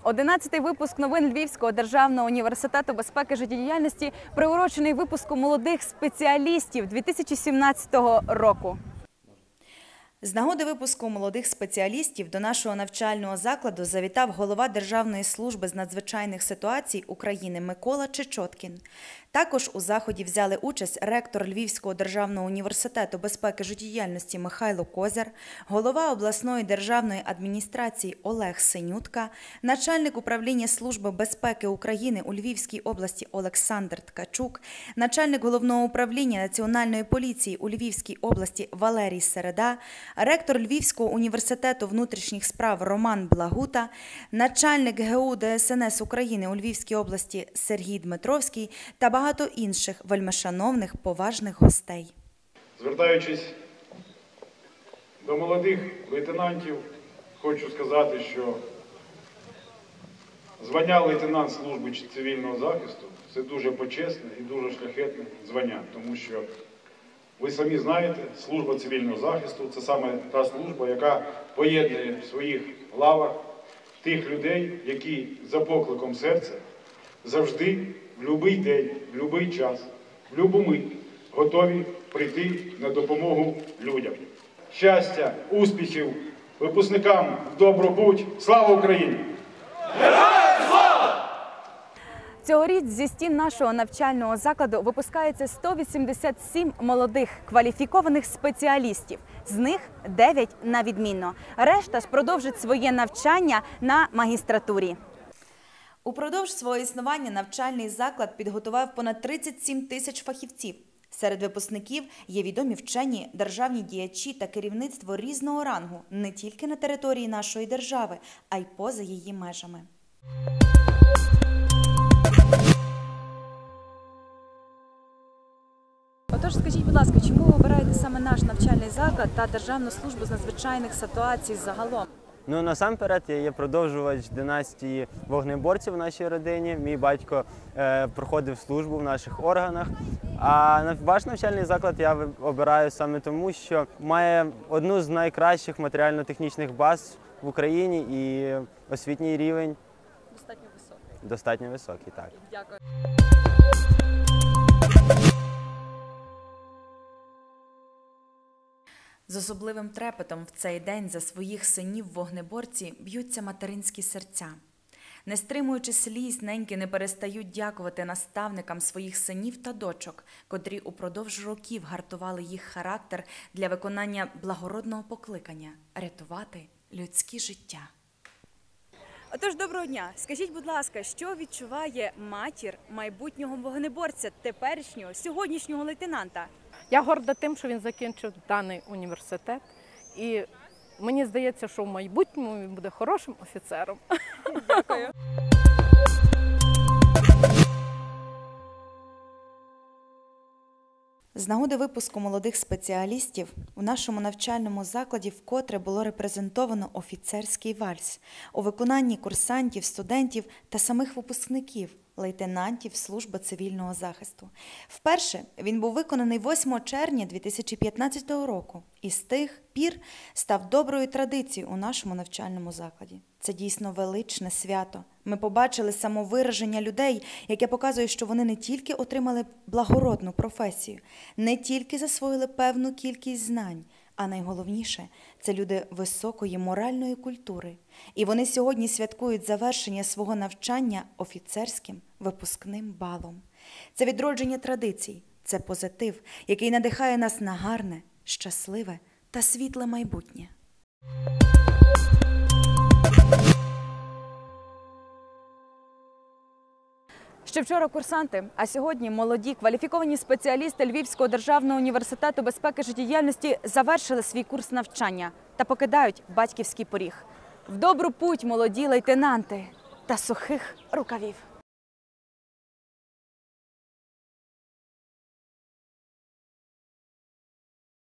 11-й випуск новин Львівського державного університету безпеки життєдіяльності приурочений випуску молодих спеціалістів 2017 року. З нагоди випуску молодих спеціалістів до нашого навчального закладу завітав голова Державної служби з надзвичайних ситуацій України Микола Чечоткін. Також у заході взяли участь ректор Львівського державного університету безпеки життєдіяльності Михайло Козяр, голова обласної державної адміністрації Олег Синютка, начальник управління Служби безпеки України у Львівській області Олександр Ткачук, начальник головного управління Національної поліції у Львівській області Валерій Середа, ректор Львівського університету внутрішніх справ Роман Благута, начальник ГУ ДСНС України у Львівській області Сергій Дмитровський та багато інших вельмишановних поважних гостей. Звертаючись до молодих лейтенантів, хочу сказати, що звання лейтенант служби цивільного захисту – це дуже почесне і дуже шляхетне звання, тому що ви самі знаєте, служба цивільного захисту – це саме та служба, яка поєднує в своїх лавах тих людей, які за покликом серця завжди, в будь-який день, в будь-який час, в будь-яку мить готові прийти на допомогу людям. Щастя, успіхів випускникам в добру путь! Слава Україні! Героям слава! Цьогоріч зі стін нашого навчального закладу випускається 187 молодих кваліфікованих спеціалістів. З них 9 на відмінно. Решта ж продовжить своє навчання на магістратурі. Упродовж свого існування навчальний заклад підготував понад 37 тисяч фахівців. Серед випускників є відомі вчені, державні діячі та керівництво різного рангу не тільки на території нашої держави, а й поза її межами. Отож, скажіть, будь ласка, чому ви обираєте саме наш навчальний заклад та Державну службу з надзвичайних ситуацій загалом? Ну, насамперед, я є продовжувач династії вогнеборців в нашій родині. Мій батько проходив службу в наших органах. А ваш навчальний заклад я обираю саме тому, що має одну з найкращих матеріально-технічних баз в Україні і освітній рівень Достатньо високий. Достатньо високий, так. Дякую. З особливим трепетом в цей день за своїх синів-вогнеборці б'ються материнські серця. Не стримуючи сліз, неньки не перестають дякувати наставникам своїх синів та дочок, котрі упродовж років гартували їх характер для виконання благородного покликання – рятувати людські життя. Отож, доброго дня. Скажіть, будь ласка, що відчуває матір майбутнього вогнеборця, теперішнього, сьогоднішнього лейтенанта? Я горда тим, що він закінчив даний університет, і мені здається, що в майбутньому він буде хорошим офіцером. Дякую. З нагоди випуску молодих спеціалістів у нашому навчальному закладі вкотре було репрезентовано офіцерський вальс у виконанні курсантів, студентів та самих випускників, лейтенантів Служби цивільного захисту. Вперше він був виконаний 8 червня 2015 року і з тих пір став доброю традицією у нашому навчальному закладі. Це дійсно величне свято. Ми побачили самовираження людей, яке показує, що вони не тільки отримали благородну професію, не тільки засвоїли певну кількість знань, а найголовніше – це люди високої моральної культури. І вони сьогодні святкують завершення свого навчання офіцерським випускним балом. Це відродження традицій, це позитив, який надихає нас на гарне, щасливе та світле майбутнє. Ще вчора курсанти, а сьогодні молоді кваліфіковані спеціалісти Львівського державного університету безпеки життєдіяльності завершили свій курс навчання та покидають батьківський поріг. В добру путь, молоді лейтенанти, та сухих рукавів!